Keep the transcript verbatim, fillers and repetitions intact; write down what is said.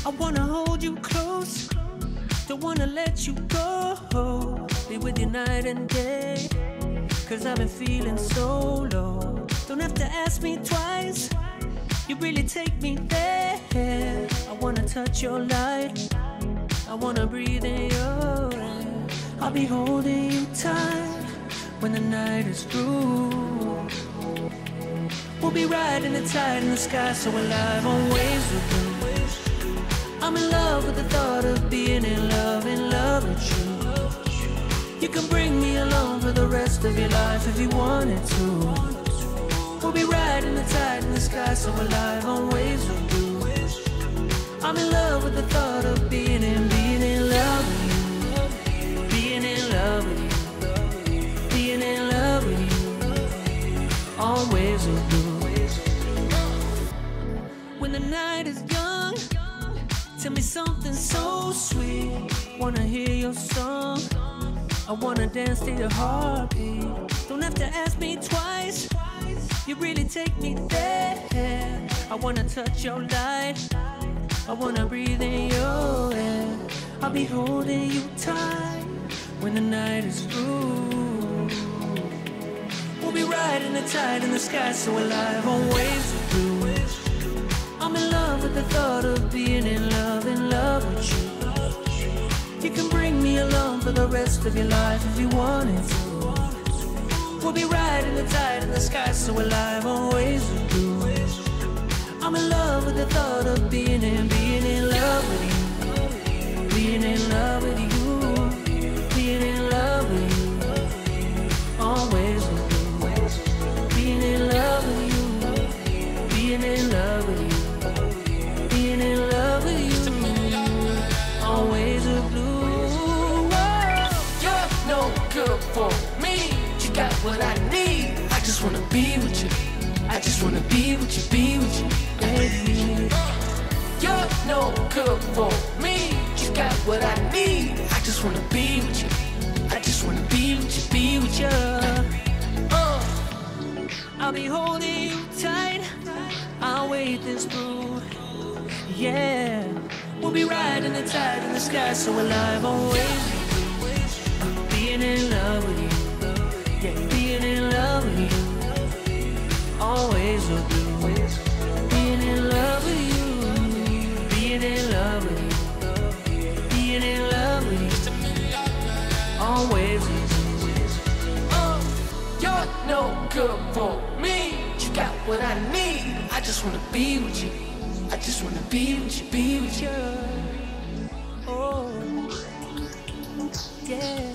I wanna hold you close, don't wanna let you go. Be with you night and day, cause I've been feeling so low. Don't have to ask me twice, you really take me there. I wanna touch your light, I wanna breathe in your air. I'll be holding you tight when the night is through. We'll be riding the tide in the sky so alive on waves of blue. I'm in love with the thought of being in love, in love with you. You can bring me along for the rest of your life if you wanted to. We'll be riding the tide in the sky so alive on waves of blue. I'm in love with the thought of being in, being in love with you. Being in love with you. Being in love with you. On waves of blue. When the night is young, tell me something so sweet. Wanna hear your song, I wanna dance to your heartbeat. Don't have to ask me twice, you really take me there. I wanna touch your light, I wanna breathe in your air. I'll be holding you tight when the night is through. We'll be riding the tide in the sky so alive on waves of blue. I'm in love with the thought of being in love, in love with you. You can bring me along for the rest of your life if you wanted to. We'll be riding the tide in the sky so alive on waves of blue. I'm in love with the thought of being in, being in love with you. Being in love with you. Being in love with you. On waves of blue. Being in love with you. Being in love with you. Being in love with you, always a blue. You're no good for me. You got what I need. I just wanna be with you. I just wanna be with you, be with you, baby. You're no good for me. You got what I need. I just wanna be with you. I just wanna be with you, be with you. Uh, I'll be holding you tight, I'll wait this through. Yeah, we'll be riding the tide in the sky so alive on waves. Being in love with you, yeah, being in love with you. Always a blue. Being in love with you, being in love with you, being in love with you. Always a blue. Uh, you're no good for me. You got what I need. I just wanna be with you. I just wanna be with you, be with you. Oh, yeah.